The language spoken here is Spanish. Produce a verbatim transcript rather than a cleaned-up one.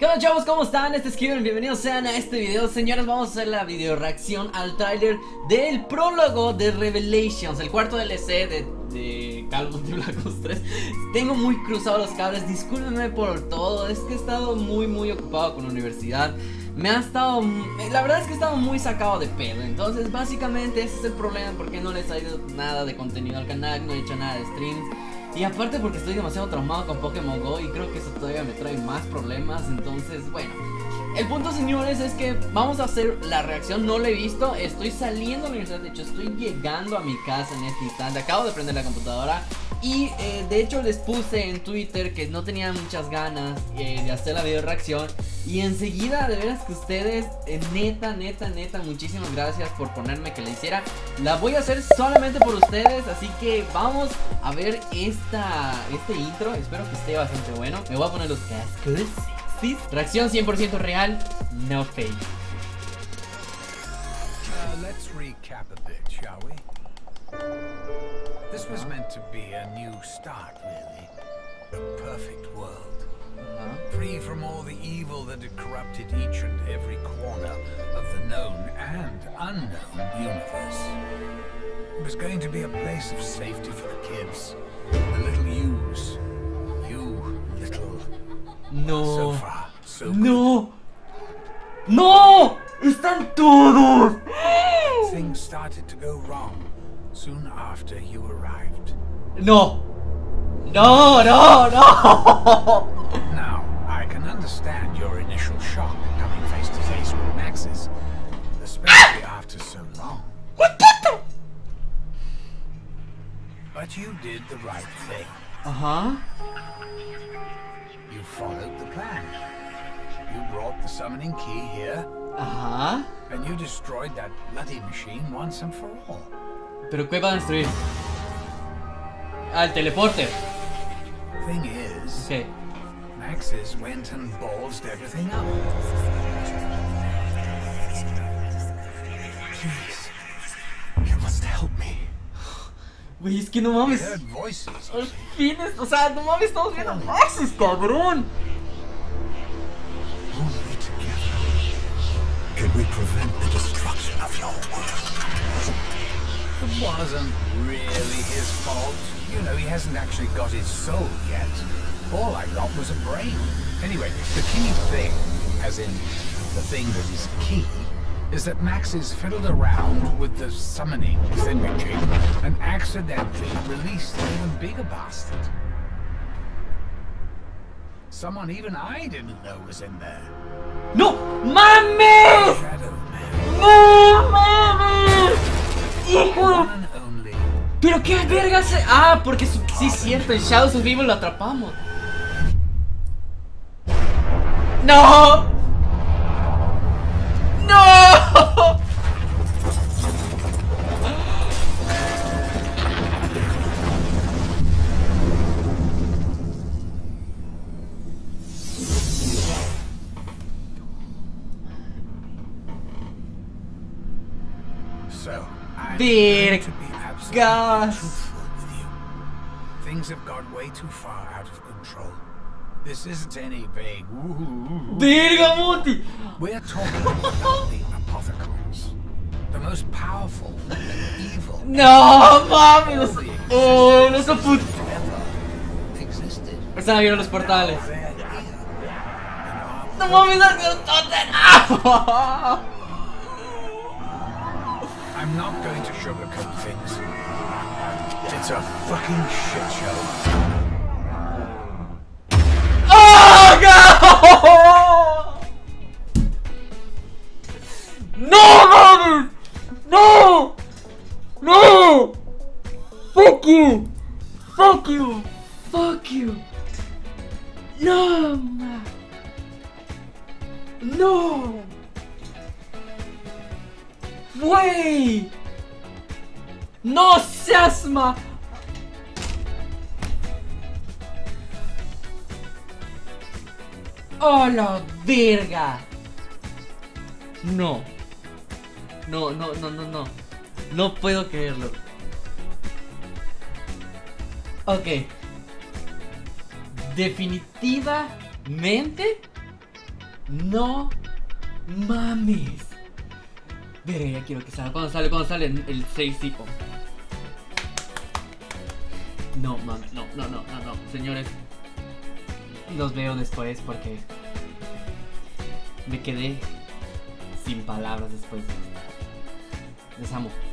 ¿Qué onda, chavos? ¿Cómo están? Este es Kevin, bienvenidos sean a este video. Señores, vamos a hacer la video reacción al tráiler del prólogo de Revelations, el cuarto D L C de, de Call of Duty Black Ops tres. Tengo muy cruzados los cables, discúlpenme por todo. Es que he estado muy muy ocupado con la universidad. Me ha estado, la verdad es que he estado muy sacado de pedo. Entonces básicamente ese es el problema, porque no les ha ido nada de contenido al canal, no he hecho nada de streams. Y aparte porque estoy demasiado traumado con Pokémon Go y creo que eso todavía me trae más problemas. Entonces, bueno, el punto, señores, es que vamos a hacer la reacción. No lo he visto, estoy saliendo de la universidad. De hecho, estoy llegando a mi casa en este instante. Acabo de prender la computadora. Y eh, de hecho les puse en Twitter que no tenía muchas ganas eh, de hacer la video reacción. Y enseguida, de veras que ustedes, eh, neta, neta, neta, muchísimas gracias por ponerme que la hiciera. La voy a hacer solamente por ustedes, así que vamos a ver esta, este intro. Espero que esté bastante bueno. Me voy a poner los cascos. ¿Sí? Reacción cien por ciento real, no fake. Uh, let's recap a bit, shall we? This was meant to be a new start, really. A perfect world. Uh-huh. Free from all the evil that had corrupted each and every corner of the known and unknown universe. It was going to be a place of safety for the kids. The little yous. You little... No. So far, so good. No. No. Están todos. Things started to go wrong soon after you arrived. No. No, no, no. Now, I can understand your initial shock at coming face to face with Maxis, especially after so long. But you did the right thing. Uh-huh. You followed the plan. You brought the summoning key here, Ajá. and you destroyed that bloody machine once and for all. ¿Pero qué va a destruir? Ah, el teleporter. Thing is, Ok. Maxis went and ballsed everything up. Please, you must help me. Güey, es que no We mames. heard voices. Al fin, es- o sea, no mames, estamos viendo Maxis, cabrón. Only together can we prevent the destruction of your world. It wasn't really his fault. You know, he hasn't actually got his soul yet. All I got was a brain. Anyway, the key thing, as in the thing that is key, is that Maxis fiddled around with the summoning thingamajig and accidentally released an even bigger bastard. Someone even I didn't know was in there. ¡No! ¡Mames! Shadow Man. ¡No mames! ¡Hijo! One and only. ¿Pero qué verga se...? Ah, porque su... sí es cierto, en Shadows of Evil lo atrapamos. ¡No! ¡No! So, I'm Verga. going to be absolutely Gas. truthful with you. Things have got way too far out of control. This isn't any vague woo-hoo-hoo-hoo. ¡Verga, Monty! We're talking about the apothecaries. The most powerful and evil ¡No mames! ¡Oh, no se puto! ever existed. Están abiertos los portales. They're here. In our ¡No mames, Arceus Totem! ¡Ah! I'm not going to sugarcoat things. It's a fucking shit show. ¡Oh, no! ¡No mames! ¡No! ¡No! ¡Fuck you! ¡Fuck you! ¡Fuck you! ¡No! ma- ¡No! ¡Güey! ¡No seas ma... ¡Oh, la verga! No. No, no, no, no, no. No puedo creerlo. Ok. Definitivamente No mames. Verga, ya quiero que salga. Cuando sale, cuando sale el seis tipo. No mames, no, no, no, no, no. Señores, los veo después porque me quedé sin palabras después de esto. Les amo.